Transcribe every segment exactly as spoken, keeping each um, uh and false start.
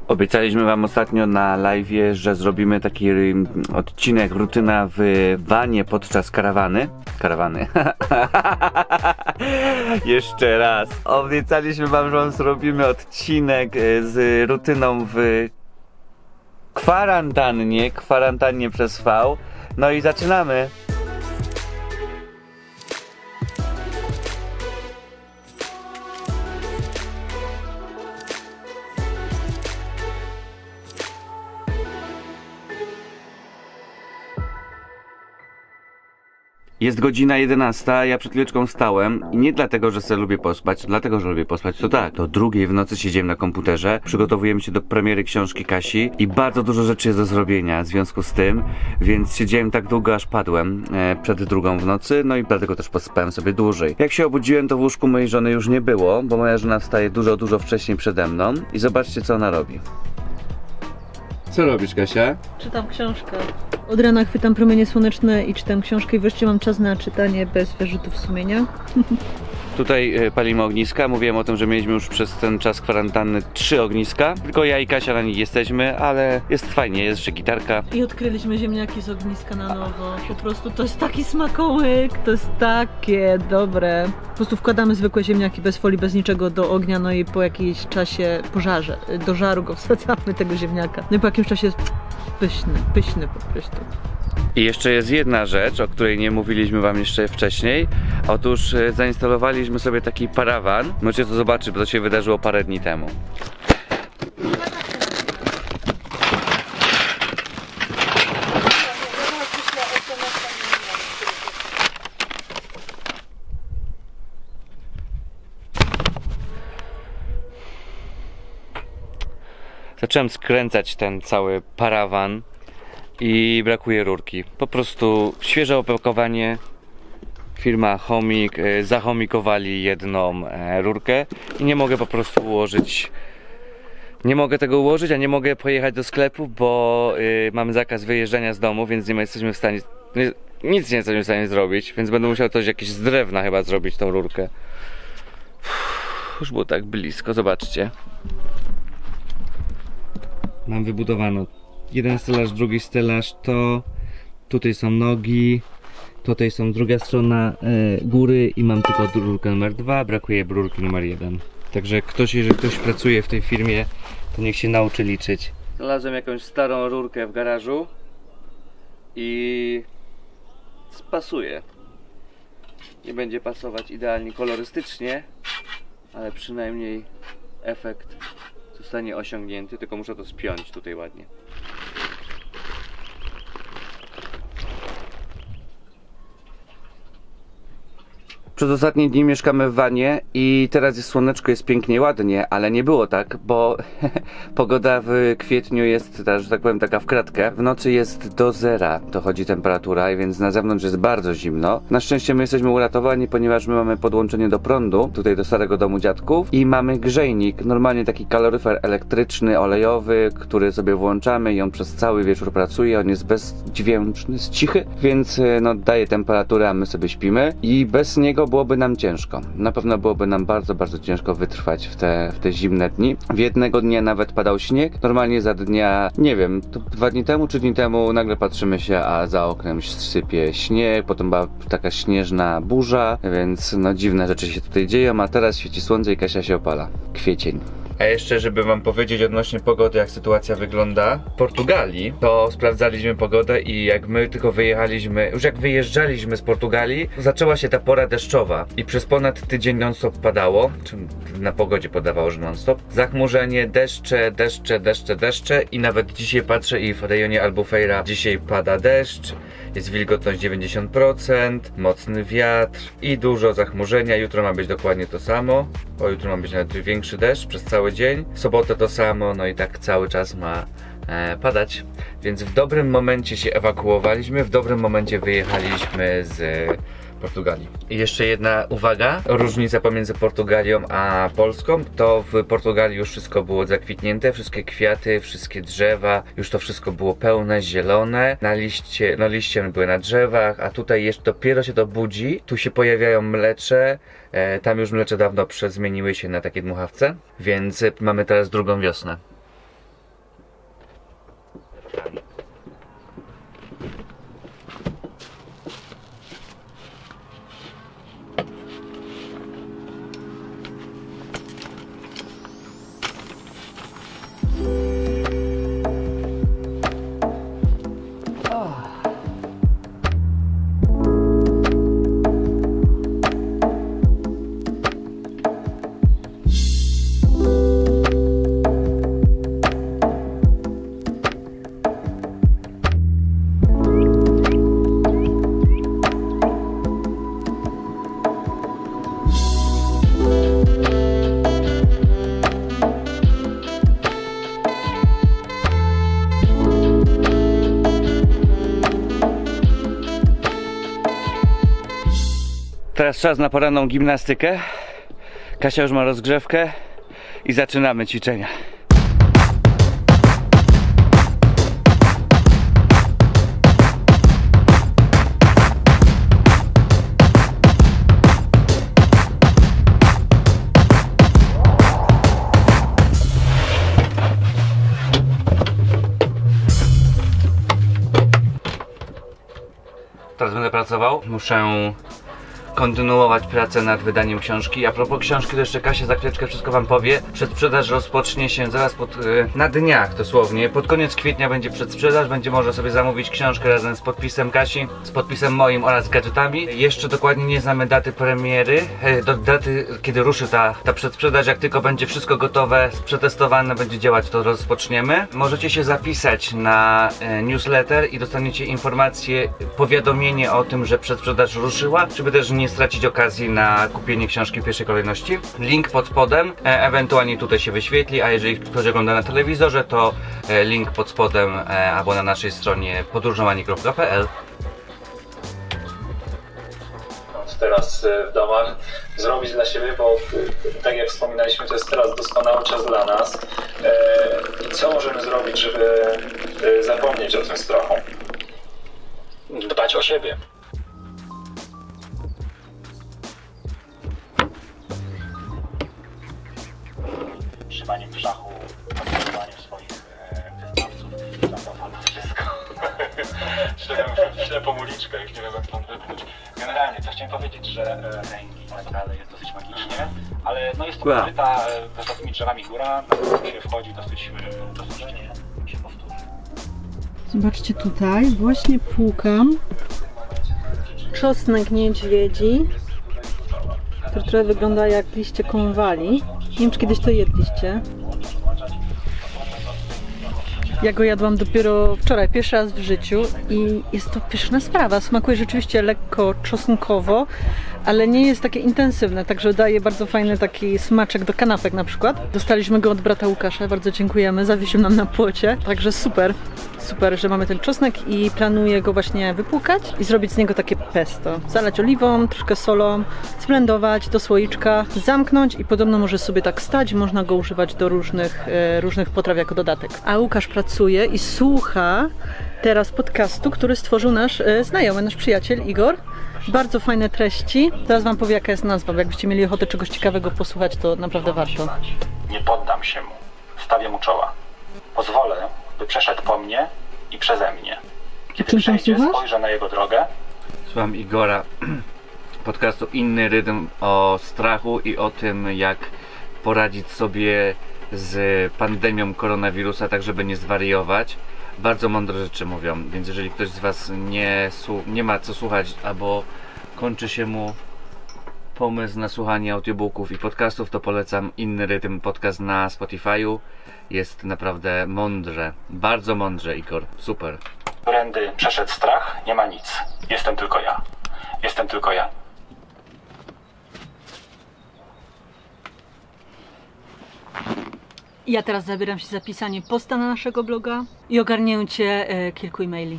Obiecaliśmy wam ostatnio na live'ie, że zrobimy taki odcinek, rutyna w wanie podczas karawany. Karawany. Jeszcze raz. Obiecaliśmy wam, że wam zrobimy odcinek z rutyną w kwarantannie, kwarantannie przez V. No i zaczynamy. Jest godzina jedenasta, ja przed chwileczką wstałem i nie dlatego, że sobie lubię pospać, dlatego, że lubię pospać, to tak. Do drugiej w nocy siedziałem na komputerze, przygotowujemy się do premiery książki Kasi i bardzo dużo rzeczy jest do zrobienia w związku z tym, więc siedziałem tak długo, aż padłem e, przed drugą w nocy, no i dlatego też pospałem sobie dłużej. Jak się obudziłem, to w łóżku mojej żony już nie było, bo moja żona wstaje dużo, dużo wcześniej przede mną i zobaczcie, co ona robi. Co robisz, Kasia? Czytam książkę. Od rana chwytam promienie słoneczne i czytam książkę i wreszcie mam czas na czytanie bez wyrzutów sumienia. Tutaj y, palimy ogniska. Mówiłem o tym, że mieliśmy już przez ten czas kwarantanny trzy ogniska. Tylko ja i Kasia na nich jesteśmy, ale jest fajnie, jest jeszcze gitarka. I odkryliśmy ziemniaki z ogniska na nowo. Po prostu to jest taki smakołyk, to jest takie dobre. Po prostu wkładamy zwykłe ziemniaki bez folii, bez niczego do ognia, no i po jakimś czasie po żarze, do żaru go wsadzamy, tego ziemniaka. No i po jakimś czasie jest pyszny, pyszny po prostu. I jeszcze jest jedna rzecz, o której nie mówiliśmy wam jeszcze wcześniej. Otóż e, zainstalowaliśmy sobie taki parawan. Możecie to zobaczyć, bo to się wydarzyło parę dni temu. Zacząłem skręcać ten cały parawan i brakuje rurki. Po prostu świeże opakowanie. Firma Chomik e, zachomikowali jedną e, rurkę i nie mogę po prostu ułożyć. Nie mogę tego ułożyć, a nie mogę pojechać do sklepu, bo e, mamy zakaz wyjeżdżania z domu, więc nie jesteśmy w stanie. Nie, nic nie jesteśmy w stanie zrobić, więc będę musiał coś jakieś z drewna chyba zrobić tą rurkę. Uff, już było tak blisko, zobaczcie. Mam wybudowano jeden stelaż, drugi stelaż, to tutaj są nogi, tutaj są druga strona e, góry i mam tylko rurkę numer dwa, brakuje rurki numer jeden. Także ktoś, jeżeli ktoś pracuje w tej firmie, to niech się nauczy liczyć. Znalazłem jakąś starą rurkę w garażu i spasuje. Nie będzie pasować idealnie kolorystycznie, ale przynajmniej efekt zostanie osiągnięty, tylko muszę to spiąć tutaj ładnie. Przez ostatnie dni mieszkamy w wanie i teraz jest słoneczko, jest pięknie, ładnie, ale nie było tak, bo pogoda w kwietniu jest, że tak powiem, taka w kratkę. W nocy jest do zera, dochodzi temperatura, więc na zewnątrz jest bardzo zimno. Na szczęście my jesteśmy uratowani, ponieważ my mamy podłączenie do prądu, tutaj do starego domu dziadków i mamy grzejnik, normalnie taki kaloryfer elektryczny, olejowy, który sobie włączamy i on przez cały wieczór pracuje, on jest bezdźwięczny, jest cichy, więc no daje temperaturę, a my sobie śpimy i bez niego byłoby nam ciężko. Na pewno byłoby nam bardzo, bardzo ciężko wytrwać w te, w te zimne dni. W jednego dnia nawet padał śnieg. Normalnie za dnia, nie wiem, to dwa dni temu, trzy dni temu nagle patrzymy się, a za oknem sypie śnieg, potem była taka śnieżna burza, więc no dziwne rzeczy się tutaj dzieją, a teraz świeci słońce i Kasia się opala. Kwiecień. A jeszcze, żeby wam powiedzieć odnośnie pogody, jak sytuacja wygląda w Portugalii, to sprawdzaliśmy pogodę i jak my tylko wyjechaliśmy, już jak wyjeżdżaliśmy z Portugalii, zaczęła się ta pora deszczowa i przez ponad tydzień non-stop padało, czy na pogodzie podawało, że non-stop. Zachmurzenie, deszcze, deszcze, deszcze, deszcze i nawet dzisiaj patrzę i w rejonie Albufeira dzisiaj pada deszcz, jest wilgotność dziewięćdziesiąt procent, mocny wiatr i dużo zachmurzenia. Jutro ma być dokładnie to samo, o jutro ma być nawet większy deszcz przez cały dzień, w sobotę to samo, no i tak cały czas ma e, padać, więc w dobrym momencie się ewakuowaliśmy, w dobrym momencie wyjechaliśmy z Portugalii. I jeszcze jedna uwaga, różnica pomiędzy Portugalią a Polską, to w Portugalii już wszystko było zakwitnięte, wszystkie kwiaty, wszystkie drzewa, już to wszystko było pełne, zielone, na liście, no liście były na drzewach, a tutaj jeszcze dopiero się to budzi, tu się pojawiają mlecze, e, tam już mlecze dawno przezmieniły się na takie dmuchawce, więc mamy teraz drugą wiosnę. teraz czas na poranną gimnastykę. Kasia już ma rozgrzewkę i zaczynamy ćwiczenia. Teraz będę pracował. Muszę kontynuować pracę nad wydaniem książki. A propos książki, to jeszcze Kasia za chwileczkę wszystko wam powie. Przedsprzedaż rozpocznie się zaraz pod, na dniach dosłownie. Pod koniec kwietnia będzie przedsprzedaż. Będzie można sobie zamówić książkę razem z podpisem Kasi, z podpisem moim oraz gadżetami. Jeszcze dokładnie nie znamy daty premiery, do daty kiedy ruszy ta, ta przedsprzedaż. Jak tylko będzie wszystko gotowe, przetestowane, będzie działać, to rozpoczniemy. Możecie się zapisać na newsletter i dostaniecie informację, powiadomienie o tym, że przedsprzedaż ruszyła, żeby też nie stracić okazji na kupienie książki w pierwszej kolejności. Link pod spodem, e, ewentualnie tutaj się wyświetli, a jeżeli ktoś ogląda na telewizorze, to e, link pod spodem e, albo na naszej stronie podróżowanie kropka p l. Teraz w domach zrobić dla siebie, bo tak jak wspominaliśmy, to jest teraz doskonały czas dla nas. I co możemy zrobić, żeby zapomnieć o tym strachu? Dbać o siebie. Trzymanie w szachu, kontrolowanie swoich wyznawców, zapewne wszystko. Ślepą uliczkę, już nie wiem jak stąd wypchnąć. Generalnie, co chciałem powiedzieć, że Ręgi naprawdę jest dosyć magicznie, ale no jest to pokryta wysokimi drzewami góra, na którą się wchodzi dosyć dosycznie się powtórzy. Zobaczcie tutaj, właśnie płukam czosnek niedźwiedzi, który trochę wygląda jak liście konwali. Nie wiem, czy kiedyś to jedliście. Ja go jadłam dopiero wczoraj, pierwszy raz w życiu i jest to pyszna sprawa. Smakuje rzeczywiście lekko czosnkowo, ale nie jest takie intensywne, także daje bardzo fajny taki smaczek do kanapek na przykład. Dostaliśmy go od brata Łukasza, bardzo dziękujemy, zawiesił nam na płocie, także super, super, że mamy ten czosnek i planuję go właśnie wypłukać i zrobić z niego takie pesto. Zalać oliwą, troszkę solą, zblendować do słoiczka, zamknąć i podobno może sobie tak stać, można go używać do różnych, e, różnych potraw jako dodatek. A Łukasz pracuje i słucha teraz podcastu, który stworzył nasz e, znajomy, nasz przyjaciel Igor. Bardzo fajne treści. Teraz wam powie, jaka jest nazwa, bo jakbyście mieli ochotę czegoś ciekawego posłuchać, to naprawdę warto. Nie poddam się mu. Stawię mu czoła. Pozwolę, by przeszedł po mnie i przeze mnie. Kiedy przejdzie, spojrzę na jego drogę. Słucham Igora podcastu Inny Rytm o strachu i o tym, jak poradzić sobie z pandemią koronawirusa, tak żeby nie zwariować. Bardzo mądre rzeczy mówią, więc jeżeli ktoś z was nie, nie ma co słuchać, albo kończy się mu pomysł na słuchanie audiobooków i podcastów, to polecam Inny Rytm, podcast na Spotify'u. Jest naprawdę mądrze, bardzo mądrze, Igor, super. Którędy przeszedł strach, nie ma nic. Jestem tylko ja. Jestem tylko ja. Ja teraz zabieram się za pisanie posta na naszego bloga i ogarnięcie e, kilku e-maili.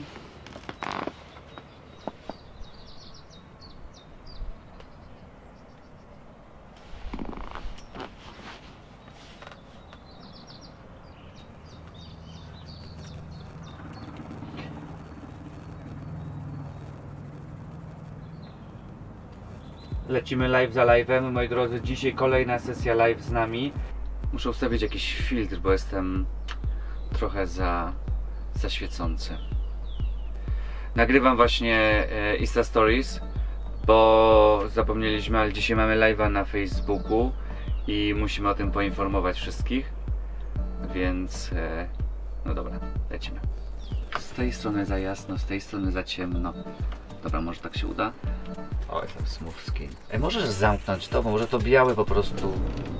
Lecimy live za live'em, moi drodzy. Dzisiaj kolejna sesja live z nami. Muszę ustawić jakiś filtr, bo jestem trochę za zaświecący. Nagrywam właśnie e, Insta Stories, bo zapomnieliśmy, ale dzisiaj mamy live'a na Facebooku i musimy o tym poinformować wszystkich. Więc e, no dobra, lecimy. Z tej strony za jasno, z tej strony za ciemno. Dobra, może tak się uda? O, jestem smooth skin. E, możesz zamknąć to, bo może to białe po prostu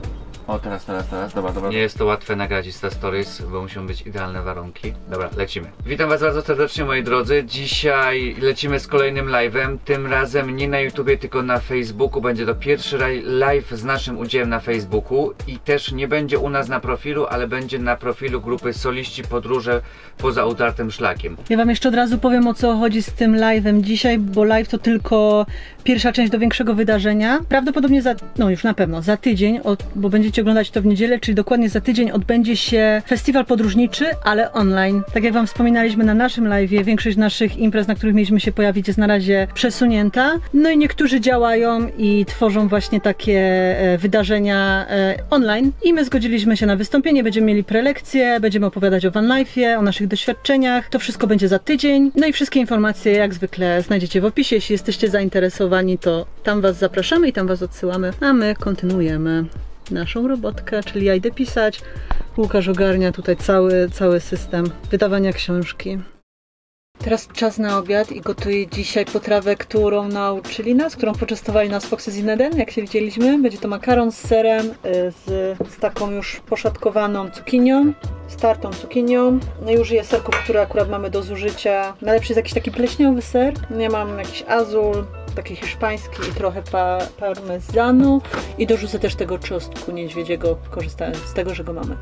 O, teraz, teraz, teraz, dobra, dobra. Nie jest to łatwe nagrać Insta Stories, bo muszą być idealne warunki. Dobra, lecimy. Witam was bardzo serdecznie, moi drodzy. Dzisiaj lecimy z kolejnym live'em. Tym razem nie na YouTubie, tylko na Facebooku. Będzie to pierwszy live z naszym udziałem na Facebooku. I też nie będzie u nas na profilu, ale będzie na profilu grupy Soliści Podróże poza utartym szlakiem. Ja wam jeszcze od razu powiem, o co chodzi z tym live'em dzisiaj, bo live to tylko pierwsza część do większego wydarzenia. Prawdopodobnie za, no już na pewno, za tydzień, od, bo będziecie oglądać to w niedzielę, czyli dokładnie za tydzień odbędzie się festiwal podróżniczy, ale online. Tak jak wam wspominaliśmy na naszym live'ie, większość naszych imprez, na których mieliśmy się pojawić, jest na razie przesunięta. No i niektórzy działają i tworzą właśnie takie e, wydarzenia e, online. I my zgodziliśmy się na wystąpienie, będziemy mieli prelekcje, będziemy opowiadać o van life'ie, o naszych doświadczeniach. To wszystko będzie za tydzień. No i wszystkie informacje jak zwykle znajdziecie w opisie. Jeśli jesteście zainteresowani, to tam was zapraszamy i tam was odsyłamy. A my kontynuujemy naszą robotkę, czyli ja idę pisać. Łukasz ogarnia tutaj cały, cały system wydawania książki. Teraz czas na obiad i gotuję dzisiaj potrawę, którą nauczyli nas, którą poczęstowali nas Foxes in Eden, jak się widzieliśmy. Będzie to makaron z serem, z, z taką już poszatkowaną cukinią, z tartą cukinią. No i użyję serków, które akurat mamy do zużycia. Najlepszy jest jakiś taki pleśniowy ser. Ja mam jakiś azul, taki hiszpański i trochę pa, parmezanu. I dorzucę też tego czosnku niedźwiedziego, korzystając z tego, że go mamy.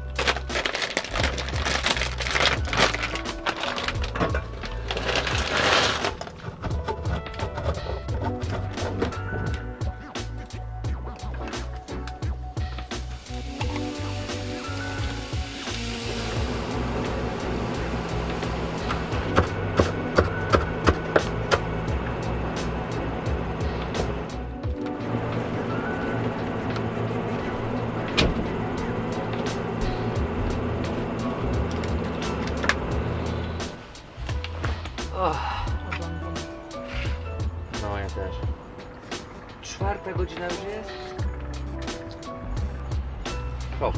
No ja też. Czwarta godzina już jest. O.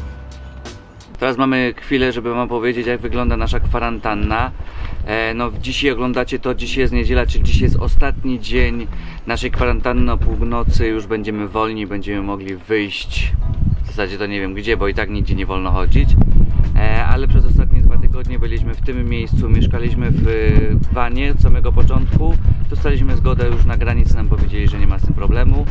Teraz mamy chwilę, żeby wam powiedzieć, jak wygląda nasza kwarantanna. E, no dzisiaj oglądacie to, dzisiaj jest niedziela, czyli dzisiaj jest ostatni dzień naszej kwarantanny. O północy już będziemy wolni, będziemy mogli wyjść. W zasadzie to nie wiem gdzie, bo i tak nigdzie nie wolno chodzić. E, ale przez ostatnie dwa tygodnie byliśmy w tym miejscu, mieszkaliśmy w wanie od samego początku. Dostaliśmy zgodę już na granicy, nam powiedzieli, że nie ma z tym problemu.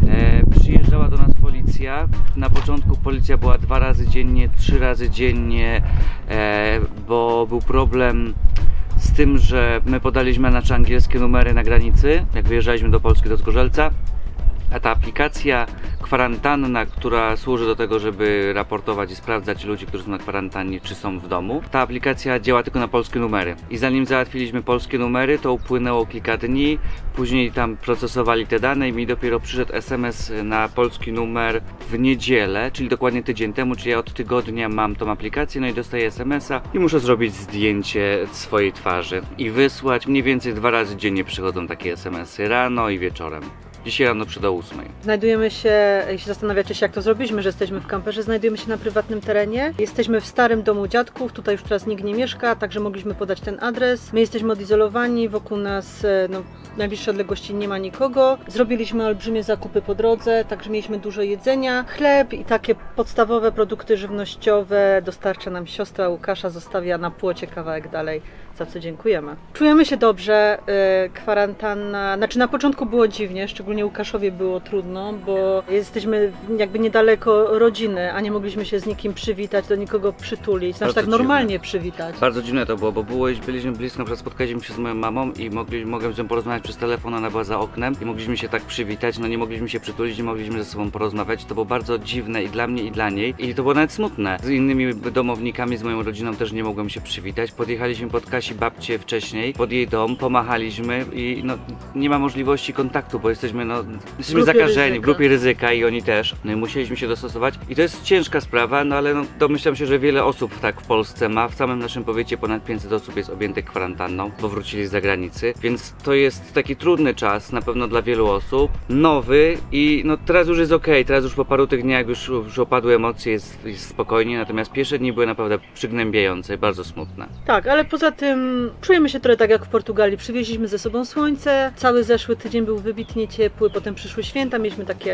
E, przyjeżdżała do nas policja. Na początku policja była dwa razy dziennie, trzy razy dziennie, e, bo był problem z tym, że my podaliśmy nasze angielskie numery na granicy, jak wyjeżdżaliśmy do Polski, do Zgorzelca. A ta aplikacja kwarantanna, która służy do tego, żeby raportować i sprawdzać ludzi, którzy są na kwarantannie, czy są w domu, ta aplikacja działa tylko na polskie numery. I zanim załatwiliśmy polskie numery, to upłynęło kilka dni, później tam procesowali te dane i mi dopiero przyszedł es em es na polski numer w niedzielę, czyli dokładnie tydzień temu, czyli ja od tygodnia mam tą aplikację, no i dostaję es em es a i muszę zrobić zdjęcie swojej twarzy i wysłać. Mniej więcej dwa razy dziennie przychodzą takie es em es y, rano i wieczorem. Dzisiaj rano przed o ósmej. Znajdujemy się, jeśli zastanawiacie się jak to zrobiliśmy, że jesteśmy w kamperze, znajdujemy się na prywatnym terenie. Jesteśmy w starym domu dziadków, tutaj już teraz nikt nie mieszka, także mogliśmy podać ten adres. My jesteśmy odizolowani, wokół nas no, w najbliższej odległości nie ma nikogo. Zrobiliśmy olbrzymie zakupy po drodze, także mieliśmy dużo jedzenia. Chleb i takie podstawowe produkty żywnościowe dostarcza nam siostra Łukasza, zostawia na płocie kawałek dalej, za co dziękujemy. Czujemy się dobrze, yy, kwarantanna, znaczy na początku było dziwnie, szczególnie Łukaszowi było trudno, bo jesteśmy jakby niedaleko rodziny, a nie mogliśmy się z nikim przywitać, do nikogo przytulić, znaczy tak normalnie dziwne. przywitać. Bardzo dziwne to było, bo było, byliśmy blisko, na przykład spotkaliśmy się z moją mamą i mogli, mogłem z nią porozmawiać przez telefon, ona była za oknem i mogliśmy się tak przywitać, no nie mogliśmy się przytulić, nie mogliśmy ze sobą porozmawiać, to było bardzo dziwne i dla mnie i dla niej i to było nawet smutne. Z innymi domownikami, z moją rodziną też nie mogłem się przywitać, podjechaliśmy pod Kasi babcię wcześniej, pod jej dom, pomachaliśmy i no nie ma możliwości kontaktu, bo jesteśmy no, jesteśmy zakażeni, ryzyka. w grupie ryzyka i oni też, no i musieliśmy się dostosować i to jest ciężka sprawa, no ale no, domyślam się, że wiele osób tak w Polsce ma, w samym naszym powiecie ponad pięćset osób jest objętych kwarantanną, bo wrócili z zagranicy, więc to jest taki trudny czas na pewno dla wielu osób, nowy i no teraz już jest ok, teraz już po paru tych dniach już, już opadły emocje, jest, jest spokojnie, natomiast pierwsze dni były naprawdę przygnębiające, bardzo smutne. Tak, ale poza tym czujemy się trochę tak jak w Portugalii, przywieźliśmy ze sobą słońce, cały zeszły tydzień był wybitnie ciepły, potem przyszły święta, mieliśmy takie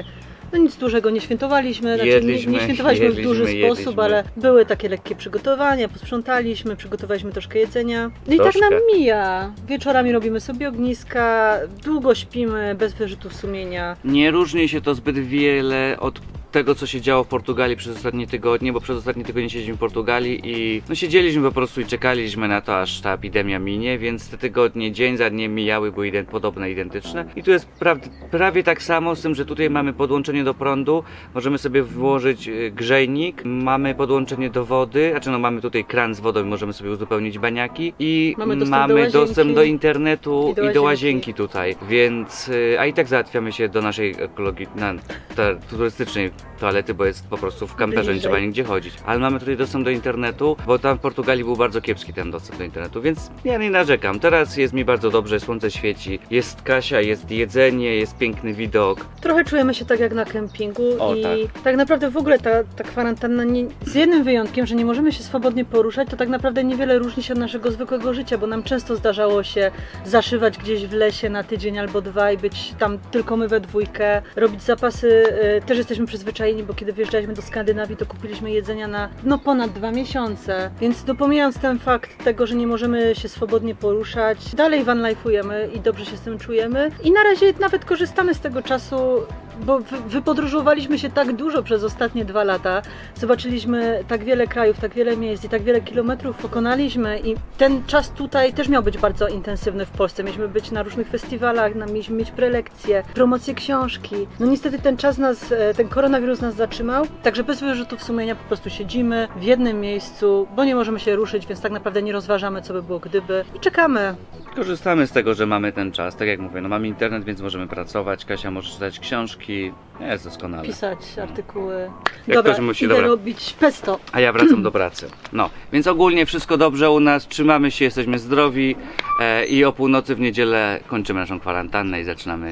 No nic dużego nie świętowaliśmy, znaczy Jedliśmy, nie, nie świętowaliśmy jedliśmy, w duży jedliśmy. sposób, ale były takie lekkie przygotowania, posprzątaliśmy, przygotowaliśmy troszkę jedzenia. No i Troszkę. tak nam mija. Wieczorami robimy sobie ogniska, długo śpimy, bez wyrzutów sumienia. Nie różni się to zbyt wiele od tego, co się działo w Portugalii przez ostatnie tygodnie, bo przez ostatnie tygodnie siedzieliśmy w Portugalii i no siedzieliśmy po prostu i czekaliśmy na to, aż ta epidemia minie, więc te tygodnie dzień za dniem mijały, były ident podobne, identyczne. I tu jest pra prawie tak samo, z tym, że tutaj mamy podłączenie do prądu, możemy sobie włożyć grzejnik, mamy podłączenie do wody, znaczy no mamy tutaj kran z wodą i możemy sobie uzupełnić baniaki i Mamy dostęp mamy do łazienki. dostęp do internetu I do i do łazienki. łazienki tutaj, więc a i tak załatwiamy się do naszej ekologii, na, ta, turystycznej toalety, bo jest po prostu w kamperze, nie Bliżej. trzeba nigdzie chodzić. Ale mamy tutaj dostęp do internetu, bo tam w Portugalii był bardzo kiepski ten dostęp do internetu, więc ja nie narzekam. Teraz jest mi bardzo dobrze, słońce świeci, jest Kasia, jest jedzenie, jest piękny widok. Trochę czujemy się tak jak na kempingu O, i tak. tak naprawdę w ogóle ta, ta kwarantanna, nie, z jednym wyjątkiem, że nie możemy się swobodnie poruszać, to tak naprawdę niewiele różni się od naszego zwykłego życia, bo nam często zdarzało się zaszywać gdzieś w lesie na tydzień albo dwa i być tam tylko my we dwójkę, robić zapasy, y, też jesteśmy przyzwyczajeni, bo kiedy wjeżdżaliśmy do Skandynawii, to kupiliśmy jedzenia na no ponad dwa miesiące, więc dopomijając ten fakt tego, że nie możemy się swobodnie poruszać, dalej vanlife'ujemy i dobrze się z tym czujemy i na razie nawet korzystamy z tego czasu, bo wy, wypodróżowaliśmy się tak dużo przez ostatnie dwa lata, zobaczyliśmy tak wiele krajów, tak wiele miejsc i tak wiele kilometrów pokonaliśmy i ten czas tutaj też miał być bardzo intensywny w Polsce. Mieliśmy być na różnych festiwalach, mieliśmy mieć prelekcje, promocje książki. No niestety ten czas nas, ten koronawirus nas zatrzymał, także bez wyrzutów sumienia po prostu siedzimy w jednym miejscu, bo nie możemy się ruszyć, więc tak naprawdę nie rozważamy, co by było gdyby i czekamy. Korzystamy z tego, że mamy ten czas, tak jak mówię, no mamy internet, więc możemy pracować, Kasia może czytać książki, jest doskonale. Pisać artykuły. Jak Dobra, ktoś musi, idę dobra. robić pesto. A ja wracam do pracy. No, więc ogólnie wszystko dobrze u nas, trzymamy się, jesteśmy zdrowi e, i o północy w niedzielę kończymy naszą kwarantannę i zaczynamy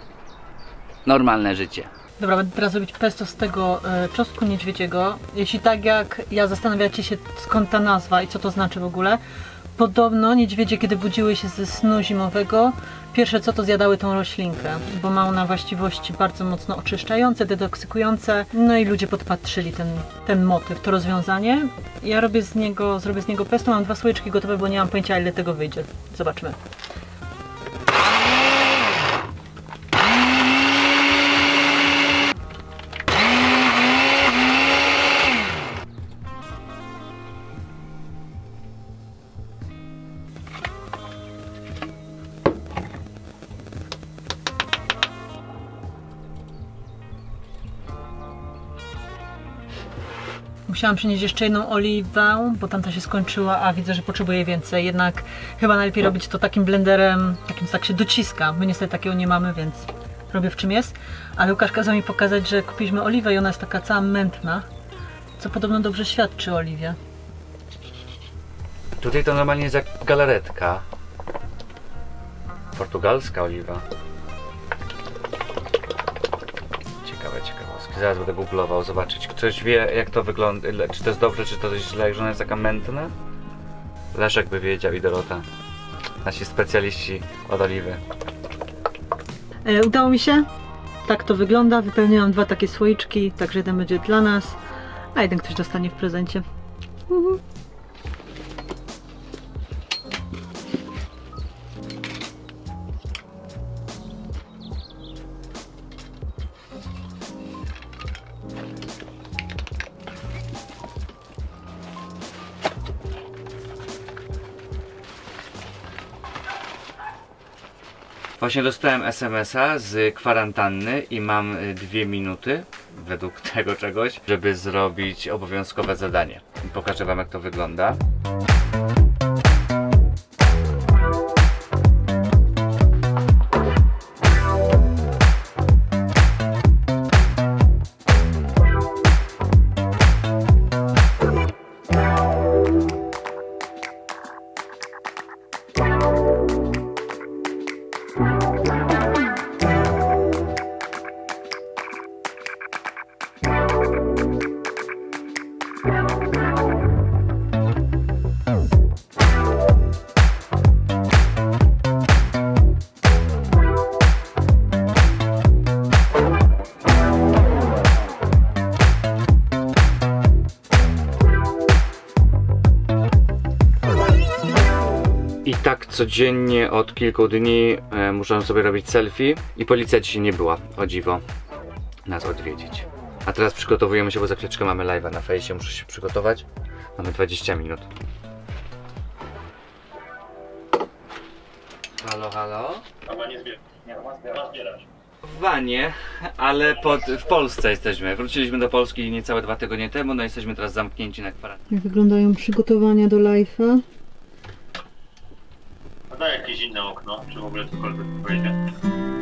normalne życie. Dobra, będę teraz robić pesto z tego e, czosnku niedźwiedziego. Jeśli tak jak ja zastanawiacie się, skąd ta nazwa i co to znaczy w ogóle, podobno niedźwiedzie, kiedy budziły się ze snu zimowego, pierwsze co to zjadały tą roślinkę, bo ma ona właściwości bardzo mocno oczyszczające, detoksykujące. No i ludzie podpatrzyli ten, ten motyw, to rozwiązanie. Ja robię z niego, zrobię z niego pesto, mam dwa słoiczki gotowe, bo nie mam pojęcia, ile tego wyjdzie. Zobaczmy. Musiałam przynieść jeszcze jedną oliwę, bo tamta się skończyła, a widzę, że potrzebuję więcej. Jednak chyba najlepiej robić to takim blenderem, takim co tak się dociska. My niestety takiego nie mamy, więc robię w czym jest. Ale Łukasz kazał mi pokazać, że kupiliśmy oliwę i ona jest taka cała mętna, co podobno dobrze świadczy o oliwie. Tutaj to normalnie jest jak galaretka. Portugalska oliwa. Ciekawe ciekawostki. Zaraz będę googlował, zobaczyć. Ktoś wie, jak to wygląda, czy to jest dobrze, czy to jest źle, że ona jest taka mętna? Leszek by wiedział i Dorota. Nasi specjaliści od oliwy. E, udało mi się. Tak to wygląda. Wypełniłam dwa takie słoiczki, także jeden będzie dla nas, a jeden ktoś dostanie w prezencie. Mhm. Właśnie dostałem es em es a z kwarantanny i mam dwie minuty, według tego czegoś, żeby zrobić obowiązkowe zadanie. Pokażę wam, jak to wygląda. tak codziennie od kilku dni e, muszę sobie robić selfie i policja dzisiaj nie była, o dziwo, nas odwiedzić. A teraz przygotowujemy się, bo za chwileczkę mamy live'a na fejsie, muszę się przygotować. Mamy dwadzieścia minut. Halo, halo? Mama nie zbiera. Nie, ma zbierać. W wanie, ale pod, w Polsce jesteśmy. Wróciliśmy do Polski niecałe dwa tygodnie temu, no jesteśmy teraz zamknięci na kwarantannie. Jak wyglądają przygotowania do live'a? A daj jakieś inne okno, czy w ogóle cokolwiek wejdzie.